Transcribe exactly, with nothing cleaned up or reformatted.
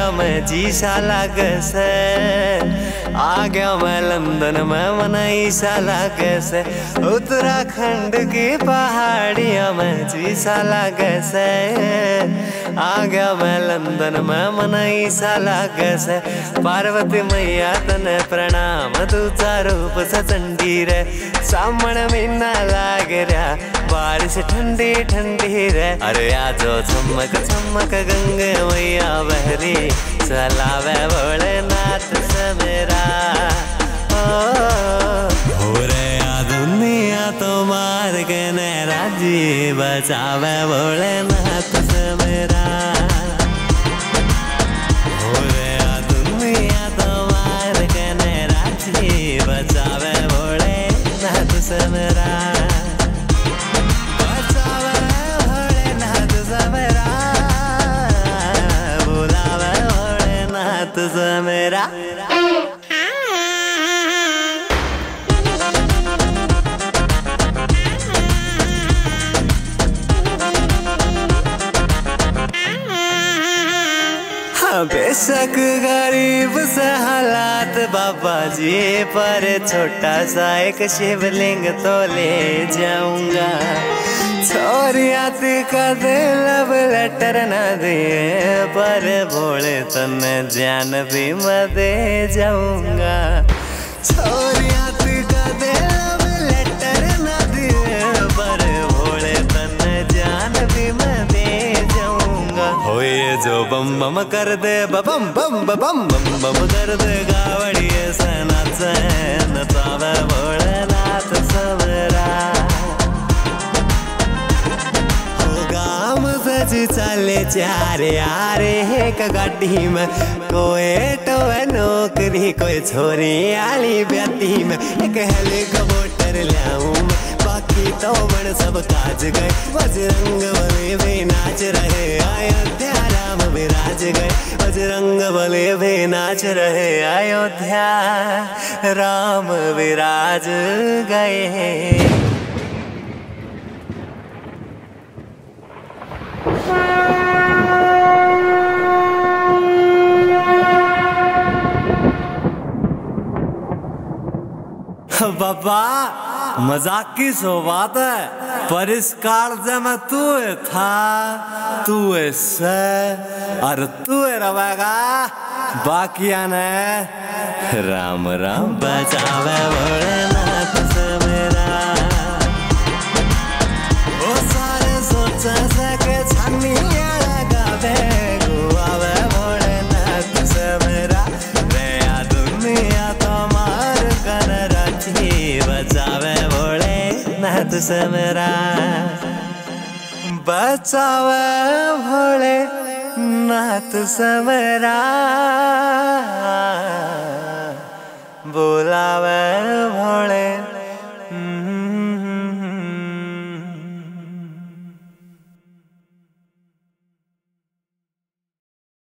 में जी सा लागे से। आ गया मैं लंदन में मनाई सा लागे से। उत्तराखंड की पहाड़ियों में जी सा लागे से। आ गया मैं लंदन में मनाई सा लागे से। पार्वती मैया तने प्रणाम दूजा रूप से चंडी रे। सामण महीना लाग रहा बारिश ठंडी ठंडी रे। अरे आजो चमक चमक गंगे मैया बहरी चलावे भोलेनाथ से मेरा। हो रे आ दुनिया तो मार के नैरा जी बचावे भोलेनाथ से मेरा। हो रे आ दुनिया तो मार के नैरा जी बचावे भोलेनाथ से मेरा। मेरा बेशक गरीब से हालात बाबा जी पर छोटा सा एक शिवलिंग तो ले जाऊंगा। छोरियाती का दे लब लेटर न दिए पर भोले तने जान भी मैं दे जाऊंगा। छोरियाती का दे लब लेटर न दिए पर भोले तने जान भी मैं दे जाऊंगा। हो ये जो बम बम कर दे बम बम बम बम बम कर दे गावड़िए से नाचे नचावे भोलेनाथ से मेरा। जी चले चार यार एक गाड़ी में कोई तो नौकरी कोई छोरी आली बेटी में। एक हेलीकॉप्टर लाऊं बाकी तो बड़ सब काज गए। बजरंग बली भी नाच रहे अयोध्या राम विराज गए। बजरंग बली भी नाच रहे अयोध्या राम विराज गए। बाबा मजाक की सो बात है पर इस कालजे में तू था तू से और तू रहेगा बाकिया ने। राम राम बचावे भोलेनाथ से मेरा। ओ सारे सोचे सके छानी लगावे गुआवे भोलेनाथ से मेरा। रे आ दुनिया तो मार कर बचावे भोलेनाथ से मेरा। बचावे भोलेनाथ से मेरा। बुलावे भोले